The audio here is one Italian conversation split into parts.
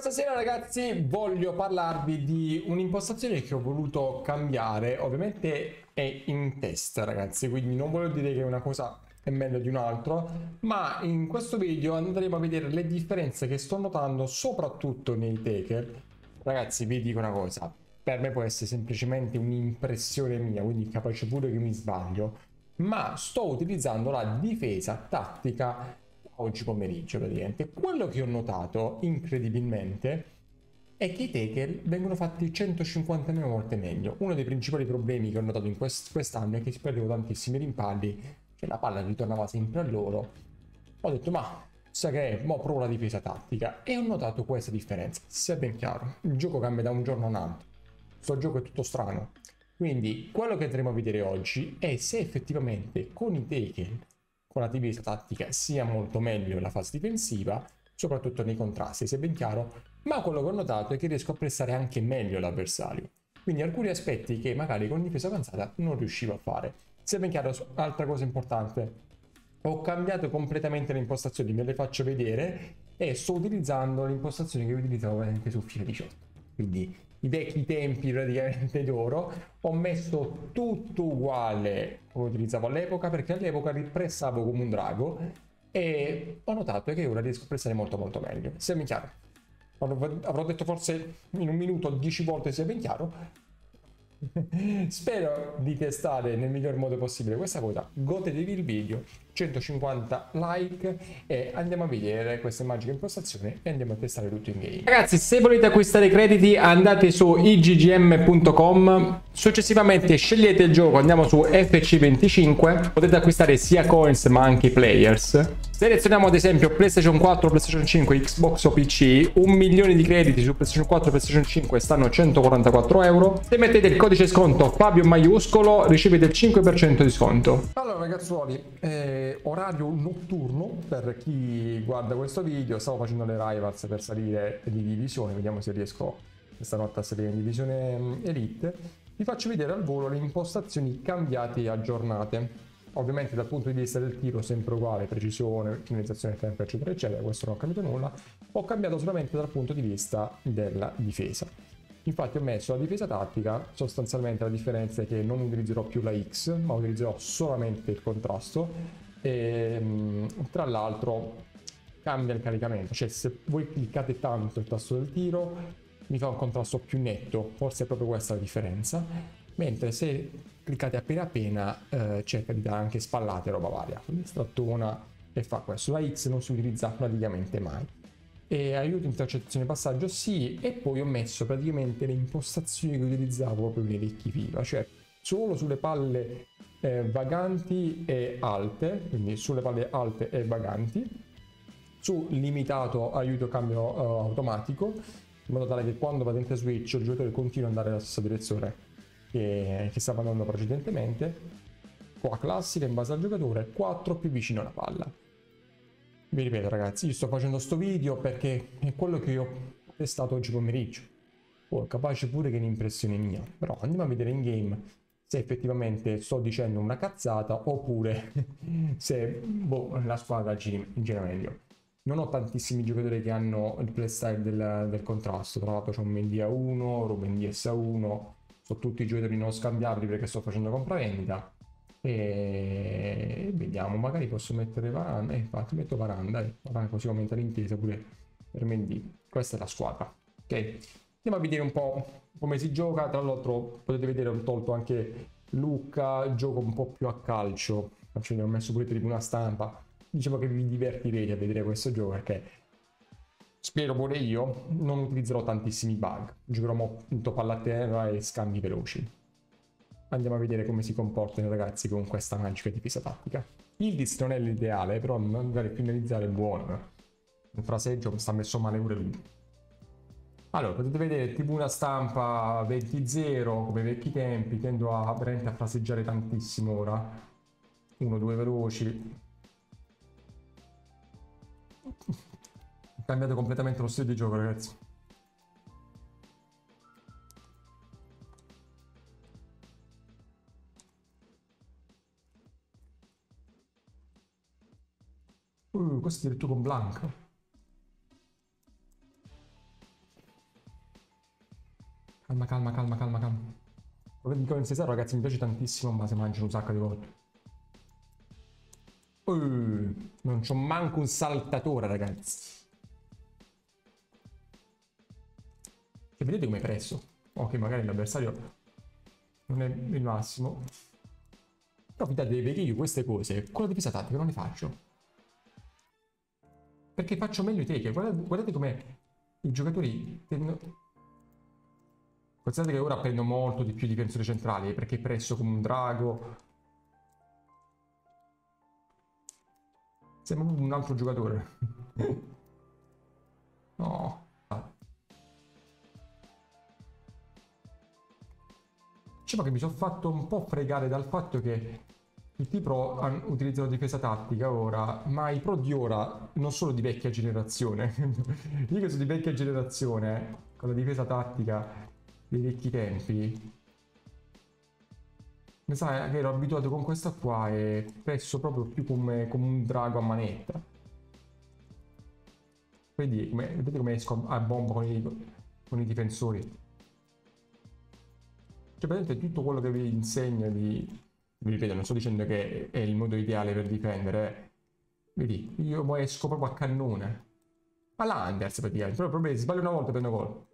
Questa sera ragazzi voglio parlarvi di un'impostazione che ho voluto cambiare. Ovviamente è in testa ragazzi, quindi non voglio dire che una cosa è meglio di un'altra, ma in questo video andremo a vedere le differenze che sto notando soprattutto nei taker. Ragazzi, vi dico una cosa, per me può essere semplicemente un'impressione mia, quindi capace pure che mi sbaglio, ma sto utilizzando la difesa tattica oggi pomeriggio praticamente. Quello che ho notato incredibilmente è che i tackle vengono fatti 150.000 volte meglio. Uno dei principali problemi che ho notato in quest'anno è che si perdevano tantissimi rimpalli, cioè la palla ritornava sempre a loro. Ho detto ma sa che è, mo provo la difesa tattica e ho notato questa differenza. Sia ben chiaro, il gioco cambia da un giorno a un altro, questo gioco è tutto strano. Quindi quello che andremo a vedere oggi è se effettivamente con i tackle, con la difesa tattica, sia molto meglio la fase difensiva, soprattutto nei contrasti, se ben chiaro, ma quello che ho notato è che riesco a pressare anche meglio l'avversario. Quindi alcuni aspetti che magari con difesa avanzata non riuscivo a fare. Se ben chiaro, altra cosa importante, ho cambiato completamente le impostazioni, ve le faccio vedere e sto utilizzando le impostazioni che utilizzavo anche su FIFA 18. Quindi i vecchi tempi praticamente d'oro, ho messo tutto uguale come utilizzavo all'epoca, perché all'epoca ripressavo come un drago e ho notato che ora riesco a pressare molto molto meglio. Sia ben chiaro, avrò detto forse in un minuto 10 volte sia ben chiaro. Spero di testare nel miglior modo possibile questa cosa. Godetevi il video, 150 like e andiamo a vedere questa magica impostazione e andiamo a testare tutto in game. Ragazzi, se volete acquistare crediti andate su iggm.com, successivamente scegliete il gioco, andiamo su FC25, potete acquistare sia coins ma anche players. Selezioniamo ad esempio PlayStation 4, PlayStation 5, Xbox o PC, 1 milione di crediti su PlayStation 4 e PlayStation 5 stanno a 144 euro. Se mettete il codice sconto Fabio maiuscolo ricevete il 5% di sconto. Allora ragazzuoli, orario notturno per chi guarda questo video, stavo facendo le rivals per salire di divisione, vediamo se riesco questa notte a salire in divisione Elite. Vi faccio vedere al volo le impostazioni cambiate e aggiornate. Ovviamente dal punto di vista del tiro sempre uguale, precisione, finalizzazione, tempo eccetera eccetera, questo non ho cambiato nulla. Ho cambiato solamente dal punto di vista della difesa. Infatti ho messo la difesa tattica, sostanzialmente la differenza è che non utilizzerò più la X, ma utilizzerò solamente il contrasto e tra l'altro cambia il caricamento, cioè se voi cliccate tanto il tasto del tiro mi fa un contrasto più netto, forse è proprio questa la differenza, mentre se cliccate appena cerca di dare anche spallate roba varia, quindi strattona e fa questo. La X non si utilizza praticamente mai. E aiuto intercettazione passaggio sì, e poi ho messo praticamente le impostazioni che utilizzavo proprio nei vecchi FIFA, cioè solo sulle palle vaganti e alte, quindi sulle palle alte e vaganti, su limitato aiuto cambio automatico, in modo tale che quando va dentro switch il giocatore continua ad andare nella stessa direzione che stava andando precedentemente. Qua classica in base al giocatore, 4 più vicino alla palla. Vi ripeto ragazzi, io sto facendo sto video perché è quello che ho testato oggi pomeriggio. Poi capace pure che è un'impressione mia, però andiamo a vedere in game se effettivamente sto dicendo una cazzata oppure se la squadra gira meglio. Non ho tantissimi giocatori che hanno il playstyle del contrasto, tra l'altro c'è un Mendy A1, Ruben DS A1, sono tutti giocatori non scambiabili perché sto facendo compravendita. E vediamo, magari posso mettere Varanda, infatti metto Varanda, così aumenta l'intesa pure per Mendy. Questa è la squadra, ok? Andiamo a vedere un po' come si gioca, tra l'altro potete vedere ho tolto anche Lucca, gioco un po' più a calcio, ho messo pure tribuna stampa, diciamo che vi divertirete a vedere questo gioco perché spero pure io, non utilizzerò tantissimi bug, giocherò appunto palla a terra e scambi veloci. Andiamo a vedere come si comportano i ragazzi con questa magica difesa tattica. Il dis non è l'ideale, però magari finalizzare è buono. Il fraseggio sta messo male pure lui. Allora, potete vedere tribuna stampa 20-0, come vecchi tempi, tendo a veramente a fraseggiare tantissimo ora. 1-2 veloci. Ho cambiato completamente lo stile di gioco, ragazzi. Questo è addirittura con Blanco. Calma, calma, calma, calma, calma. Come dico in Cesaro, ragazzi, mi piace tantissimo, ma si mangiano un sacco di volte. Non c'ho manco un saltatore, ragazzi. Cioè, vedete come è presso? Ok, magari l'avversario non è il massimo. Però fidate, perché io queste cose con la difesa tattica non le faccio. Perché faccio meglio i take. Guardate come i giocatori tendono... Considerate che ora prendo molto di più difensori centrali, perché presso come un drago. Sembra un altro giocatore. No. Diciamo che mi sono fatto un po' fregare dal fatto che tutti i pro utilizzano difesa tattica ora, ma i pro di ora non sono di vecchia generazione. Io che sono di vecchia generazione, con la difesa tattica dei vecchi tempi, mi sa che ero abituato con questa qua e penso proprio più come un drago a manetta. Vedi vedete come esco a bomba con i difensori. Cioè, praticamente tutto quello che vi insegna vi ripeto, non sto dicendo che è il modo ideale per difendere. Vedi, io mo esco proprio a cannone. Ma l'Anders praticamente, però il problema è che sbaglio una volta e prendo gol.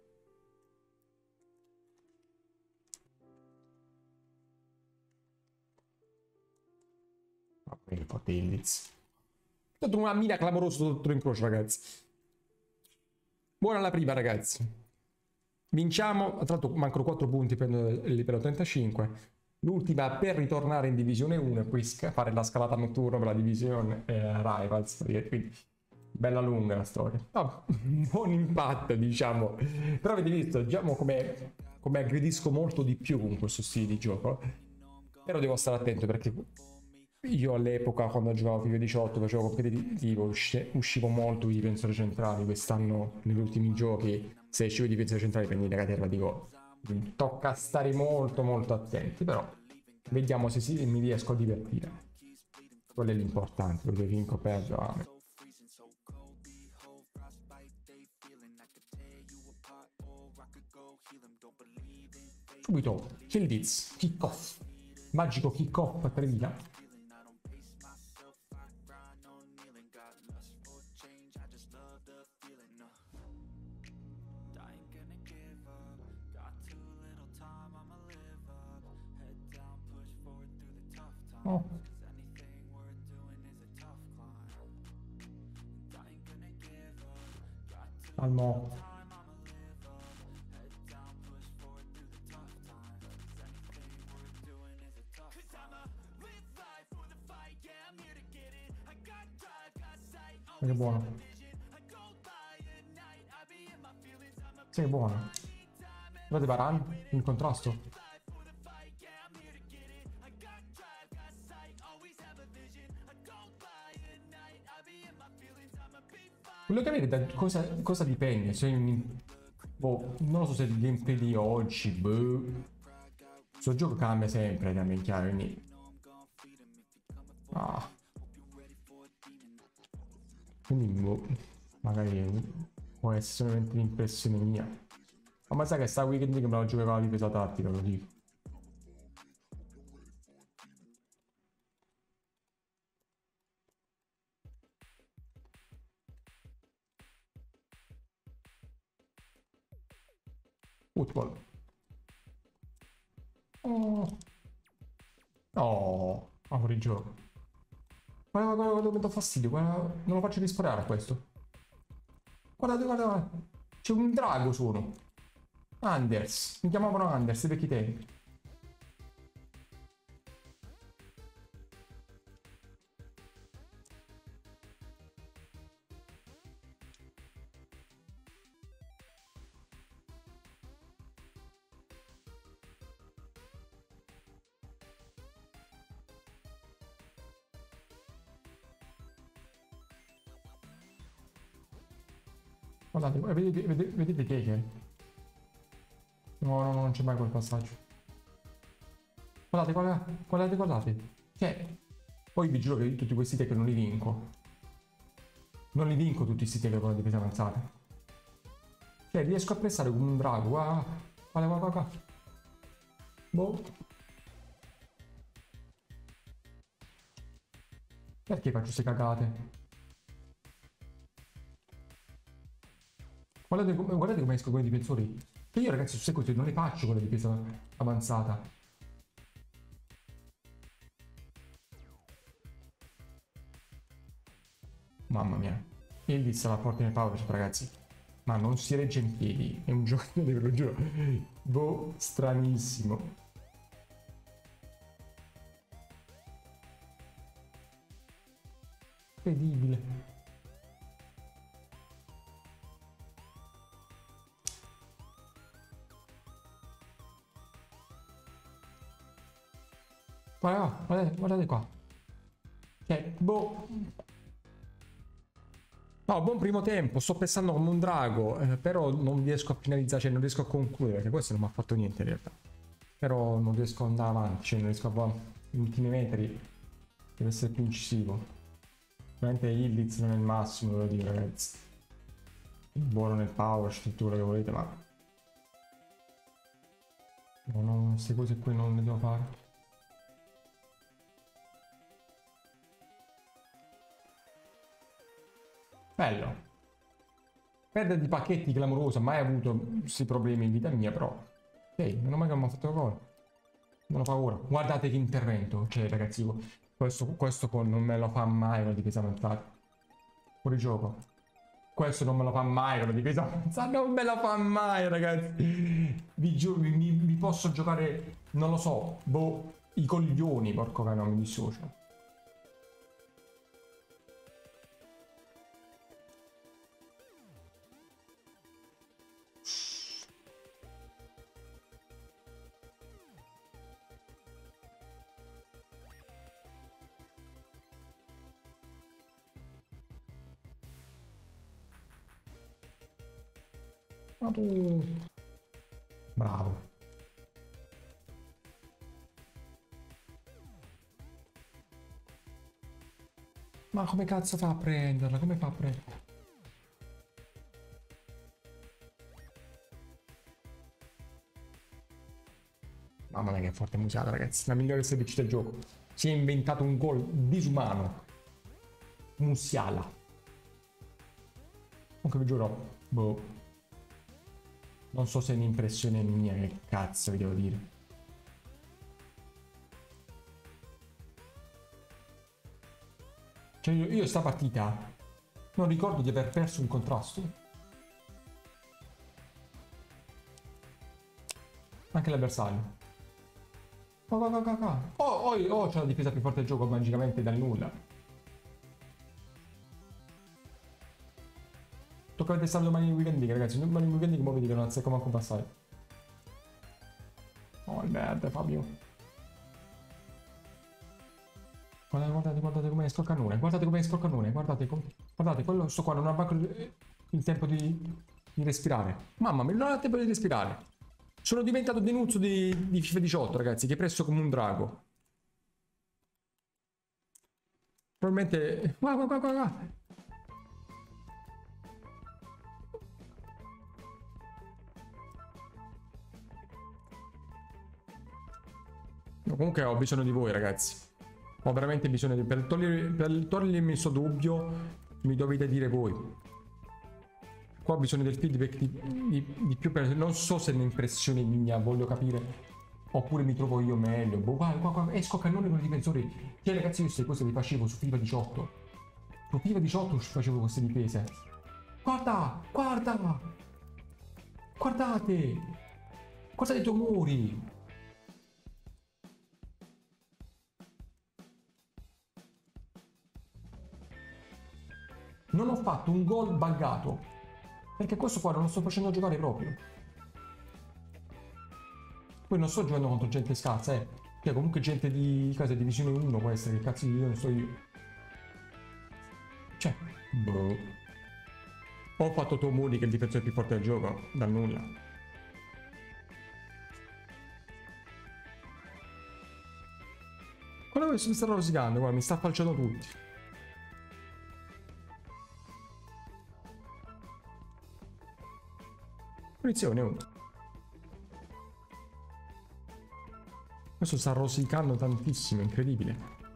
Che forte Illiz. Tanto una mina clamorosa sotto l'incrocio, ragazzi. Buona la prima, ragazzi. Vinciamo, tra l'altro mancano 4 punti per il livello 35. L'ultima per ritornare in divisione 1 e poi fare la scalata notturna per la divisione Rivals. Quindi bella lunga la storia. No, buon impatto, diciamo. Però avete visto, diciamo come aggredisco molto di più con questo stile di gioco. Però devo stare attento perché io all'epoca, quando giocavo FIFA 18, facevo competitivo, uscivo molto di difensori centrali. Quest'anno, negli ultimi giochi, se uscivo di difensori centrali prendi la caterva di gol. Quindi tocca stare molto molto attenti, però vediamo se mi riesco a divertire. Quello è l'importante, perché vinco perdo. Subito, Kildiz, kick off. Magico kick off 3000. Oh. Calmo. Che buono. Sì, è buono. Guardate Baran in contrasto. Voglio capire da cosa dipende. Se boh, non lo so se il gameplay di oggi, boh. Questo gioco cambia sempre, da me chiaro, quindi... Ah. Quindi, boh, magari può essere solamente un'impressione mia. Ma sai che sta weekend che me la giocavo di difesa tattica, lo dico. Football. Oh. Oh. Ma fuori gioco. Guarda, mi dà fastidio, guarda, non lo faccio disparare a questo. Guardate, guarda, c'è un drago sono. Anders, mi chiamavano Anders, vecchi tempi. Guardate, vedete che è? No, non c'è mai quel passaggio. Guardate. Cioè, poi vi giuro che tutti questi tech non li vinco. Non li vinco tutti questi tech con la difesa avanzata. Cioè, riesco a pressare come un drago. Ah. Guarda, guarda, guarda. Boh. Perché faccio queste cagate? Guardate come esco con i difensori. Che io ragazzi su queste cose non le faccio con la difesa avanzata. Mamma mia. Ildiz la porta nel power, ragazzi. Ma non si regge in piedi. È un gioco, ve lo giuro. Boh, stranissimo. Incredibile. Guardate, guardate qua. Cioè, boh. No, buon primo tempo, sto pensando come un drago, però non riesco a finalizzare, cioè non riesco a concludere, perché questo non mi ha fatto niente in realtà. Però non riesco ad andare avanti, cioè non riesco a fare gli ultimi metri, deve essere più incisivo. Veramente Ildiz non è il massimo, devo dire, ragazzi. Buono nel power, tutto quello che volete, ma... No, queste cose qui non le devo fare. Bello. Perdere di pacchetti clamorosa, mai avuto questi problemi in vita mia, però. Ok, meno male che non mi ha fatto gol. Non ho paura. Guardate che intervento. Cioè, ragazzi, questo non me lo fa mai una difesa avanzata. Fuori gioco. Questo non me lo fa mai una difesa avanzata. Non me lo fa mai, ragazzi. Vi giuro, mi posso giocare, non lo so, boh, i coglioni, porco cane, non mi dissocio. Ma tu... Bravo. Ma come cazzo fa a prenderla? Come fa a prenderla? Mamma mia che forte Musiala, ragazzi. La migliore SBC del gioco. Si è inventato un gol disumano. Musiala. Comunque vi giuro, boh. Non so se è un'impressione mia, che cazzo vi devo dire. Cioè io sta partita non ricordo di aver perso un contrasto. Anche l'avversario. Oh, c'è la difesa più forte del gioco magicamente dal nulla. Tocca vedere stare domani in weekend, ragazzi. Domani in weekend come vedi che non azzecco manco passare. Oh, il merda, Fabio. Guardate come esco il cannone. Guardate come esco il cannone. Guardate, quello sto qua non ha manco il tempo di respirare. Mamma mia, non ha il tempo di respirare. Sono diventato Denuzzo di FIFA 18, ragazzi, che presto come un drago. Probabilmente... Guarda. Comunque ho bisogno di voi, ragazzi. Ho veramente bisogno di... Per togliermi questo dubbio, mi dovete dire voi. Qua ho bisogno del feedback di più persone. Non so se è un'impressione mia, voglio capire. Oppure mi trovo io meglio. Boh, qua, esco a cannone con i difensori. Cioè, ragazzi, io queste cose le facevo su FIFA 18. Su FIFA 18 facevo queste difese. Guarda! Guardate! Guardate i tumori! Non ho fatto un gol buggato. Perché questo qua non lo sto facendo giocare proprio. Poi non sto giocando contro gente scarsa, Cioè comunque gente di casa divisione 1 può essere, che cazzo di non so io. Cioè, boh. Ho fatto Tomori che è il difensore più forte del gioco, dal nulla. Guarda che mi sta rosicando, guarda, mi sta falciando tutti. Punizione, oh. Questo sta rosicando tantissimo, incredibile.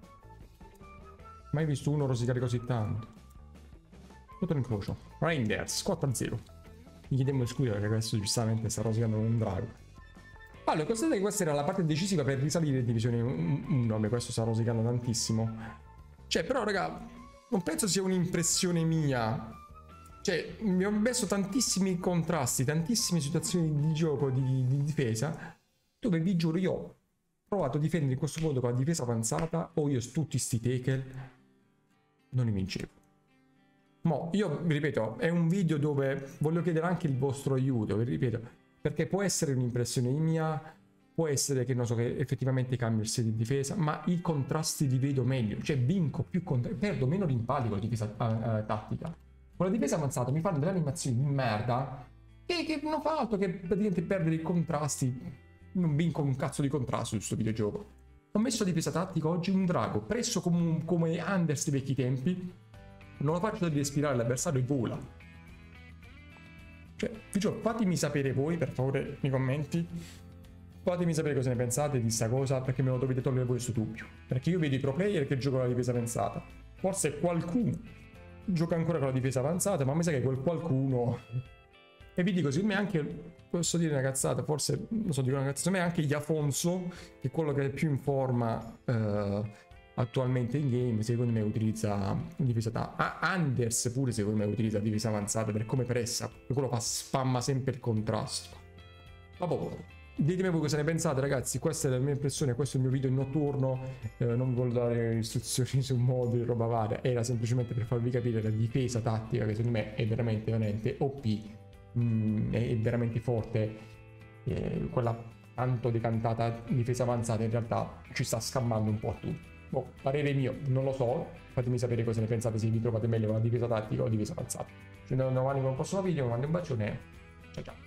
Mai visto uno rosicare così tanto. Tutto incrocio. Reinders, 4-0. Gli chiediamo scusa perché questo giustamente sta rosicando un drago. Allora, considerate che questa era la parte decisiva per risalire in divisione 1. Questo sta rosicando tantissimo. Cioè, però, raga, non penso sia un'impressione mia. Cioè, mi ho messo tantissimi contrasti, tantissime situazioni di gioco, di difesa, dove vi giuro io ho provato a difendere in questo modo con la difesa avanzata, o io tutti sti tackle non li vincevo. Mo, io vi ripeto, è un video dove voglio chiedere anche il vostro aiuto, vi ripeto, perché può essere un'impressione mia, può essere che non so che effettivamente cambia il set di difesa, ma i contrasti li vedo meglio, cioè vinco più contrasti, perdo meno rimpalli con la difesa tattica. Con la difesa avanzata mi fanno delle animazioni di merda che non fa altro che praticamente perdere i contrasti. Non vinco un cazzo di contrasto su questo videogioco. Ho messo a difesa tattica oggi un drago presso come Anders dei vecchi tempi. Non lo faccio di respirare l'avversario e vola. Cioè, vi giuro, fatemi sapere voi per favore nei commenti. Fatemi sapere cosa ne pensate di sta cosa, perché me lo dovete togliere voi questo dubbio. Perché io vedo i pro player che giocano la difesa avanzata. Forse qualcuno gioca ancora con la difesa avanzata, ma mi sa che quel qualcuno... E vi dico, secondo me anche, posso dire una cazzata, forse, non so, dico una cazzata, secondo me anche Iafonso, che è quello che è più in forma attualmente in game, secondo me utilizza difesa tattica. Anders pure secondo me utilizza difesa avanzata per come pressa, per quello fa spamma sempre il contrasto. Vabbè, ditemi voi cosa ne pensate ragazzi, questa è la mia impressione, questo è il mio video in notturno, non vi voglio dare istruzioni su modi e roba varia, era semplicemente per farvi capire la difesa tattica che secondo me è veramente OP, è veramente forte, quella tanto decantata difesa avanzata in realtà ci sta scammando un po' a tutti. Boh, parere mio, non lo so, fatemi sapere cosa ne pensate, se vi trovate meglio con la difesa tattica o difesa avanzata. Ci andiamo avanti con il prossimo video, vi mando un bacione, ciao ciao.